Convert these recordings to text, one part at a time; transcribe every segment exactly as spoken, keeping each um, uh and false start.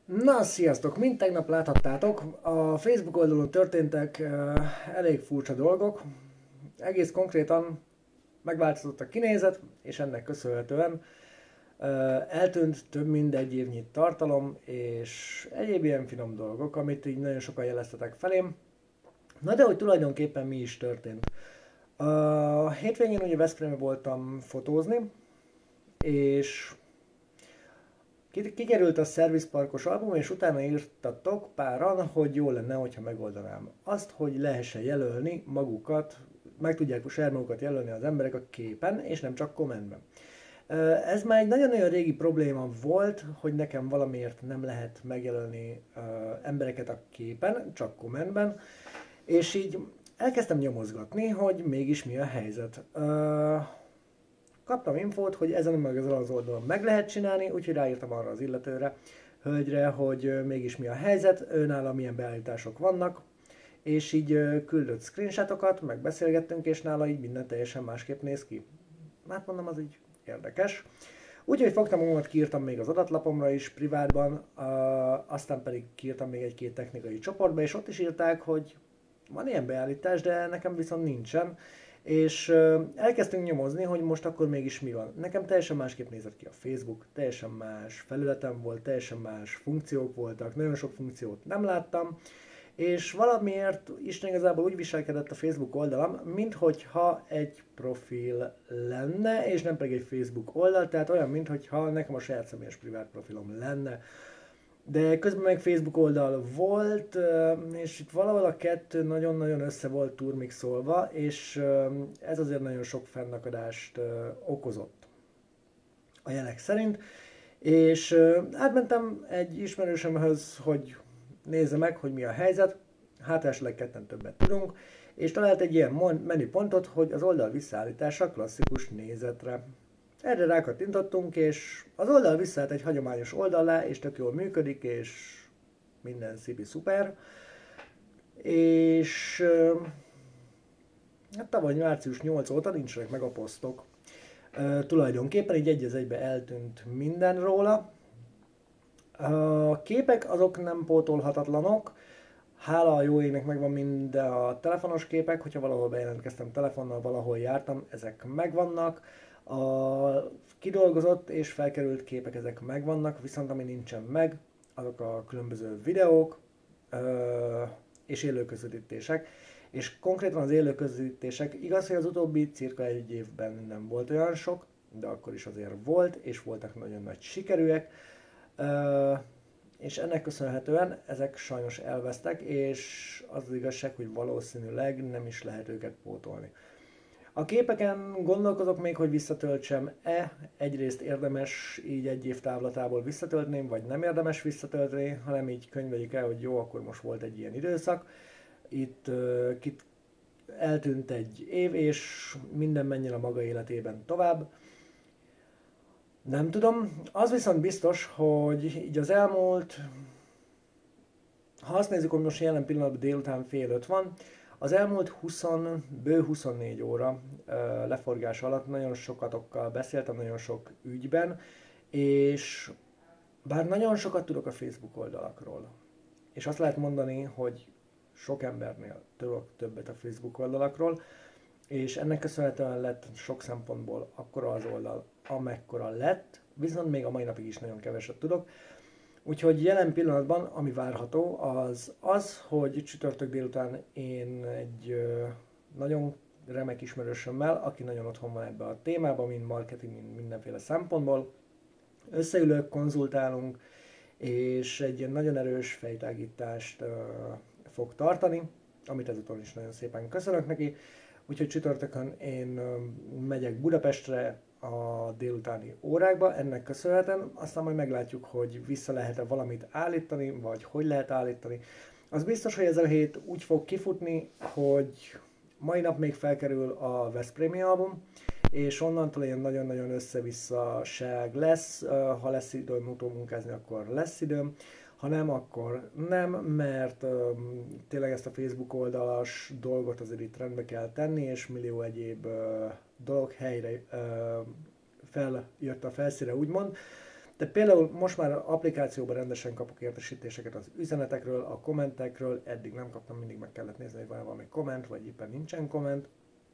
Na, sziasztok! Mint tegnap láthattátok, a Facebook oldalon történtek uh, elég furcsa dolgok. Egész konkrétan megváltozott a kinézet, és ennek köszönhetően uh, eltűnt több mint egy évnyi tartalom, és egyéb ilyen finom dolgok, amit így nagyon sokan jeleztetek felém. Na de hogy tulajdonképpen mi is történt. A hétvégén ugye Veszprémbe voltam fotózni, és kikerült a Service Parkos album, és utána írtatok páran, hogy jó lenne, hogyha megoldanám azt, hogy lehessen jelölni magukat, meg tudják saját magukat jelölni az emberek a képen, és nem csak kommentben. Ez már egy nagyon-nagyon régi probléma volt, hogy nekem valamiért nem lehet megjelölni embereket a képen, csak kommentben, és így elkezdtem nyomozgatni, hogy mégis mi a helyzet. Kaptam infót, hogy ezen meg ezen az oldalon meg lehet csinálni, úgyhogy ráírtam arra az illetőre, hölgyre, hogy mégis mi a helyzet, őnála milyen beállítások vannak, és így küldött screenshotokat, meg beszélgettünk, és nála így minden teljesen másképp néz ki. Hát mondom, az így érdekes. Úgyhogy fogtam magamat, kiírtam még az adatlapomra is, privátban, uh, aztán pedig kiírtam még egy-két technikai csoportba, és ott is írták, hogy van ilyen beállítás, de nekem viszont nincsen. És uh, elkezdtünk nyomozni, hogy most akkor mégis mi van. Nekem teljesen másképp nézett ki a Facebook, teljesen más felületem volt, teljesen más funkciók voltak, nagyon sok funkciót nem láttam, és valamiért Isten igazából úgy viselkedett a Facebook oldalam, minthogyha egy profil lenne, és nem pedig egy Facebook oldal, tehát olyan, minthogyha nekem a saját személyes privát profilom lenne. De közben meg Facebook oldal volt, és itt valahol a kettő nagyon-nagyon össze volt turmixolva, és ez azért nagyon sok fennakadást okozott a jelek szerint. És átmentem egy ismerősömhöz, hogy nézze meg, hogy mi a helyzet, hát esetleg ketten többet tudunk, és talált egy ilyen menüpontot, hogy az oldal visszaállítása klasszikus nézetre. Erre rákattintottunk, és az oldal visszaállt egy hagyományos oldalá, és tök jól működik, és minden szipi szuper. És hát tavaly március nyolc óta nincsenek meg a posztok. Uh, tulajdonképpen így egy az egybe eltűnt minden róla. A képek azok nem pótolhatatlanok, hála a jó égnek megvan mind a telefonos képek, hogyha valahol bejelentkeztem telefonnal, valahol jártam, ezek megvannak. A kidolgozott és felkerült képek ezek megvannak, viszont ami nincsen meg, azok a különböző videók ö, és élőközvetítések. És konkrétan az élőközvetítések, igaz, hogy az utóbbi cirka egy évben nem volt olyan sok, de akkor is azért volt, és voltak nagyon nagy sikerűek. Ö, és ennek köszönhetően ezek sajnos elvesztek, és az, az igazság, hogy valószínűleg nem is lehet őket pótolni. A képeken gondolkozok még, hogy visszatöltsem-e, egyrészt érdemes így egy év távlatából visszatölteni, vagy nem érdemes visszatölteni, hanem így könyveljük el, hogy jó, akkor most volt egy ilyen időszak. Itt uh, kit eltűnt egy év, és minden menjen a maga életében tovább. Nem tudom, az viszont biztos, hogy így az elmúlt, ha azt nézzük, hogy most jelen pillanatban délután fél öt van, az elmúlt húsz, bő huszonnégy óra uh, leforgás alatt nagyon sokatokkal beszéltem, nagyon sok ügyben, és bár nagyon sokat tudok a Facebook oldalakról, és azt lehet mondani, hogy sok embernél tudok többet a Facebook oldalakról, és ennek köszönhetően lett sok szempontból akkora az oldal, amekkora lett, viszont még a mai napig is nagyon keveset tudok. Úgyhogy jelen pillanatban, ami várható, az az, hogy csütörtök délután én egy ö, nagyon remek ismerősömmel, aki nagyon otthon van ebbe a témában, mind marketing, mind mindenféle szempontból, összeülök, konzultálunk, és egy ilyen nagyon erős fejtágítást ö, fog tartani, amit ezúton is nagyon szépen köszönök neki. Úgyhogy csütörtökön én ö, megyek Budapestre a délutáni órákba, ennek köszönhetem, aztán majd meglátjuk, hogy vissza lehet-e valamit állítani, vagy hogy lehet állítani. Az biztos, hogy ez a hét úgy fog kifutni, hogy mai nap még felkerül a Veszprémi album, és onnantól ilyen nagyon-nagyon össze-visszaság lesz, ha lesz időm utómunkázni, akkor lesz időm, ha nem, akkor nem, mert um, tényleg ezt a Facebook oldalas dolgot azért itt rendbe kell tenni, és millió egyéb uh, dolog helyre uh, feljött a felszínre, úgymond. De például most már applikációban rendesen kapok értesítéseket az üzenetekről, a kommentekről, eddig nem kaptam, mindig meg kellett nézni, hogy van valami komment, vagy éppen nincsen komment.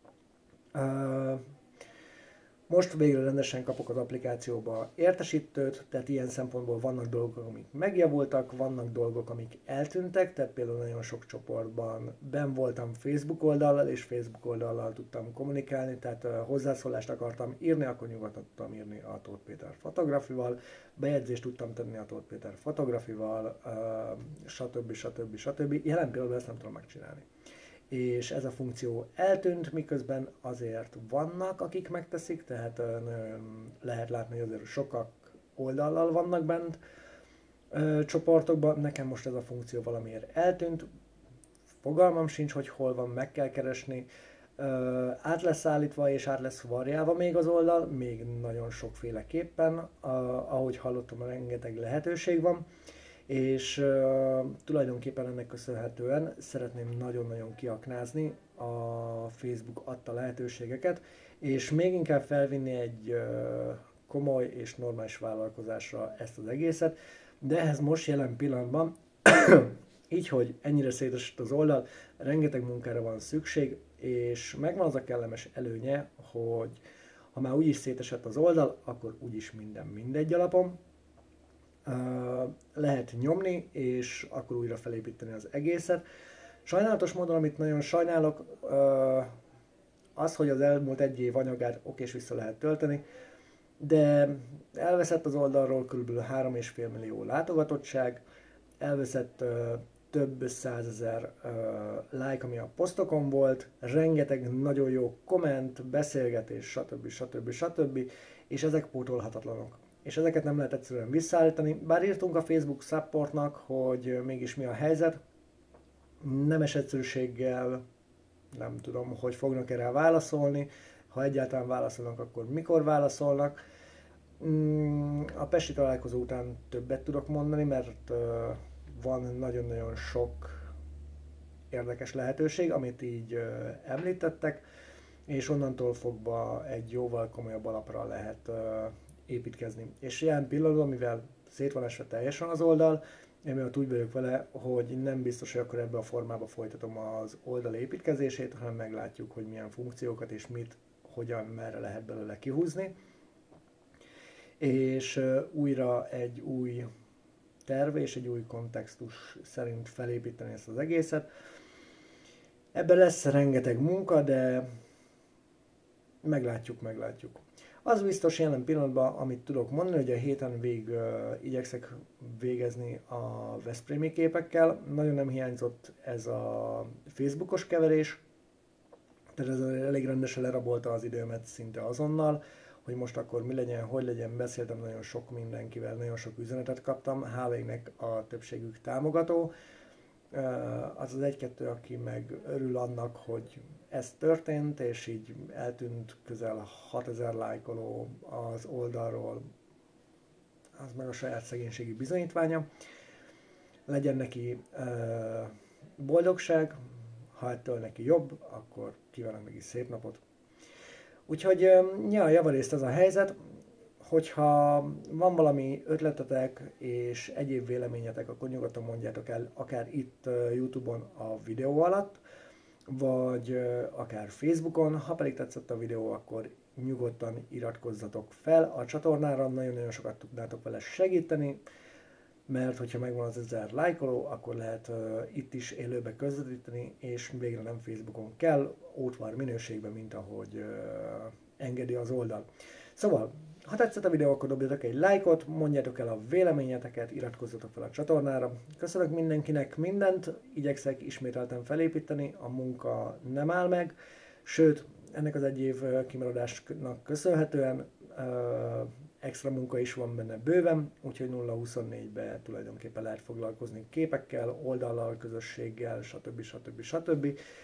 Uh, Most végre rendesen kapok az applikációba értesítőt, tehát ilyen szempontból vannak dolgok, amik megjavultak, vannak dolgok, amik eltűntek, tehát például nagyon sok csoportban benn voltam Facebook oldallal, és Facebook oldallal tudtam kommunikálni, tehát uh, hozzászólást akartam írni, akkor nyugodtan tudtam írni a Tóth Péter fotografival, bejegyzést tudtam tenni a Tóth Péter fotografival, uh, stb. stb. stb. Jelen pillanatban ezt nem tudom megcsinálni. És ez a funkció eltűnt, miközben azért vannak, akik megteszik, tehát nagyon lehet látni, hogy azért sokak oldallal vannak bent ö, csoportokban. Nekem most ez a funkció valamiért eltűnt, fogalmam sincs, hogy hol van, meg kell keresni. Ö, át lesz állítva és át lesz variálva még az oldal, még nagyon sokféleképpen, a, ahogy hallottam, rengeteg lehetőség van. És uh, tulajdonképpen ennek köszönhetően szeretném nagyon-nagyon kiaknázni a Facebook adta lehetőségeket, és még inkább felvinni egy uh, komoly és normális vállalkozásra ezt az egészet, de ehhez most jelen pillanatban, így, hogy ennyire szétesett az oldal, rengeteg munkára van szükség, és megvan az a kellemes előnye, hogy ha már úgyis szétesett az oldal, akkor úgyis minden mindegy alapon, Uh, lehet nyomni, és akkor újra felépíteni az egészet. Sajnálatos módon, amit nagyon sajnálok, uh, az, hogy az elmúlt egy év anyagát okés vissza lehet tölteni, de elveszett az oldalról kb. három egész öt millió látogatottság, elveszett uh, több százezer uh, like, ami a posztokon volt, rengeteg nagyon jó komment, beszélgetés, stb. stb. stb. És ezek pótolhatatlanok. És ezeket nem lehet egyszerűen visszaállítani. Bár írtunk a Facebook supportnak, hogy mégis mi a helyzet, nemes egyszerűséggel nem tudom, hogy fognak erre válaszolni, ha egyáltalán válaszolnak, akkor mikor válaszolnak. A pesti találkozó után többet tudok mondani, mert van nagyon-nagyon sok érdekes lehetőség, amit így említettek, és onnantól fogva egy jóval komolyabb alapra lehet építkezni. És ilyen pillanatban, mivel szét van esve teljesen az oldal, emiatt úgy vagyok vele, hogy nem biztos, hogy akkor ebbe a formába folytatom az oldal építkezését, hanem meglátjuk, hogy milyen funkciókat és mit, hogyan, merre lehet belőle kihúzni. És uh, újra egy új terv és egy új kontextus szerint felépíteni ezt az egészet. Ebben lesz rengeteg munka, de meglátjuk, meglátjuk. Az biztos jelen pillanatban, amit tudok mondani, hogy a héten végig uh, igyekszek végezni a veszprémi képekkel. Nagyon nem hiányzott ez a Facebookos keverés, tehát ez elég rendesen lerabolta az időmet szinte azonnal, hogy most akkor mi legyen, hogy legyen, beszéltem nagyon sok mindenkivel, nagyon sok üzenetet kaptam, hála égnek a többségük támogató. Uh, az az egy-kettő, aki meg örül annak, hogy ez történt, és így eltűnt közel hatezer lájkoló az oldalról, az meg a saját szegénységi bizonyítványa. Legyen neki uh, boldogság, ha ettől neki jobb, akkor kívánok neki szép napot. Úgyhogy uh, ja, javarészt ez a helyzet, hogyha van valami ötletetek és egyéb véleményetek, akkor nyugodtan mondjátok el, akár itt uh, YouTube-on a videó alatt, vagy uh, akár Facebookon. Ha pedig tetszett a videó, akkor nyugodtan iratkozzatok fel a csatornára, nagyon-nagyon sokat tudnátok vele segíteni, mert hogyha megvan az ezer lájkoló, akkor lehet uh, itt is élőbe közvetíteni, és végre nem Facebookon kell, ótvar minőségben, mint ahogy uh, engedi az oldal. Szóval, ha tetszett a videó, akkor dobjatok egy lájkot, mondjátok el a véleményeteket, iratkozzatok fel a csatornára. Köszönök mindenkinek mindent, igyekszek ismételten felépíteni, a munka nem áll meg, sőt, ennek az egy év kimaradásnak köszönhetően uh, extra munka is van benne bőven, úgyhogy nulla huszonnégyben tulajdonképpen lehet foglalkozni képekkel, oldallal, közösséggel, stb. stb. stb.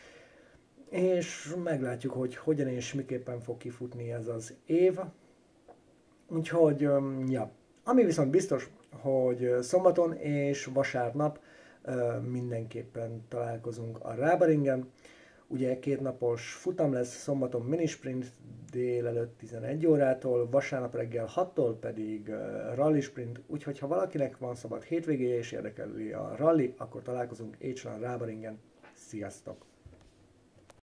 És meglátjuk, hogy hogyan és miképpen fog kifutni ez az év. Úgyhogy, ja, ami viszont biztos, hogy szombaton és vasárnap mindenképpen találkozunk a Rábaringen. Ugye kétnapos futam lesz, szombaton minisprint, délelőtt tizenegy órától, vasárnap reggel hattól pedig uh, rally sprint, úgyhogy ha valakinek van szabad hétvégéje és érdekeli a rally, akkor találkozunk Écslán Rábaringen. Sziasztok!